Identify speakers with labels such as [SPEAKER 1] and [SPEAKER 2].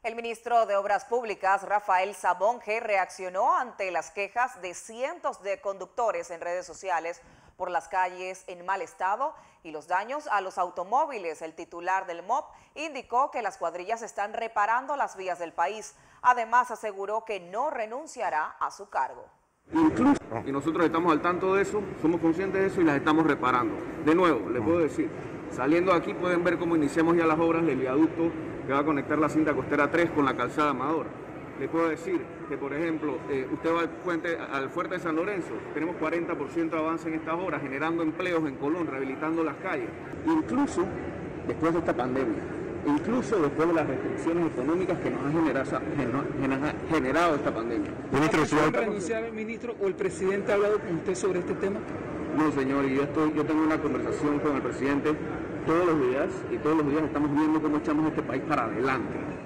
[SPEAKER 1] El ministro de Obras Públicas, Rafael Sabonge, reaccionó ante las quejas de cientos de conductores en redes sociales por las calles en mal estado y los daños a los automóviles. El titular del MOP indicó que las cuadrillas están reparando las vías del país. Además, aseguró que no renunciará a su cargo.
[SPEAKER 2] Incluso, y nosotros estamos al tanto de eso, somos conscientes de eso y las estamos reparando. De nuevo, les puedo decir, saliendo de aquí pueden ver cómo iniciamos ya las obras del viaducto que va a conectar la cinta costera 3 con la calzada Amador. Les puedo decir que, por ejemplo, usted va al fuerte de San Lorenzo, tenemos 40% de avance en estas obras, generando empleos en Colón, rehabilitando las calles. Incluso después de esta pandemia, incluso después de las restricciones económicas que nos ha generado esta pandemia.
[SPEAKER 3] ¿Va a renunciar el ministro o el presidente ha hablado con usted sobre este tema?
[SPEAKER 2] No, señor, y yo tengo una conversación con el presidente todos los días y todos los días estamos viendo cómo echamos este país para adelante.